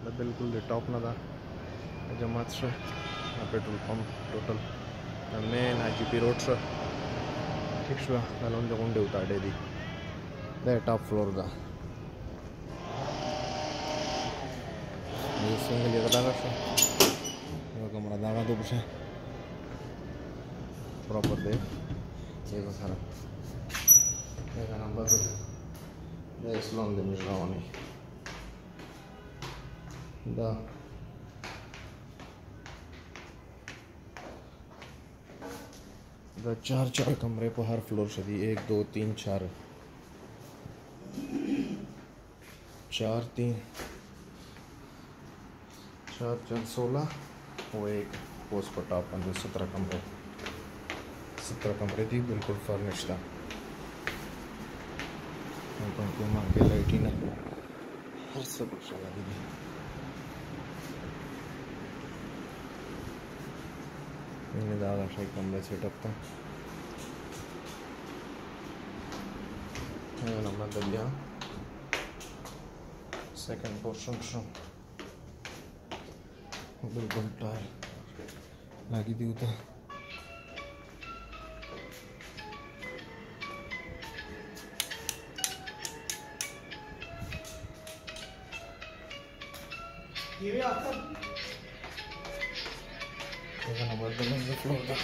बिल्कुल टॉप ना था जमात से petrol pump total main IGP road से ठीक है नलोन जो गुंडे उतारे दी दे टॉप फ्लोर का ये सिंगल ये दागा से ये कमरा दागा तो पूछे प्रॉपर दे ये को सारा ये का नंबर तो दे स्लोन दे मिल रहा होने दा चार कमरे पर हर फ्लोर से दी 1 2 3 4 4 3 4 4 16 वो एक पोस्ट पर टॉप 17 कमरे थी बिल्कुल फर्निश्ड था पंखे मार के लाइटिंग हर सब कुछ लगा दी मैंने दादा शाही कमरे सेटअप था नंबर दबिया सेकंड पोर्शन बिल्कुल टायर लगी थी उधर ये आता नंबर दबिया फ्लोर था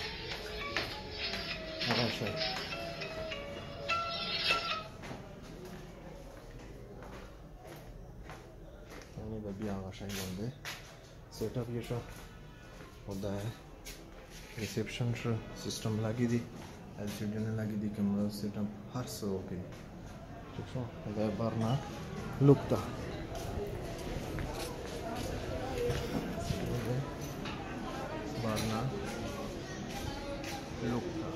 शाही सेटअप ये शो होता है रिसेप्शन शो सिस्टम लगी थी LCD ने लगी थी कैमरा सेटअप हर से ओके ठीक है बारना लुक था बारना लुक था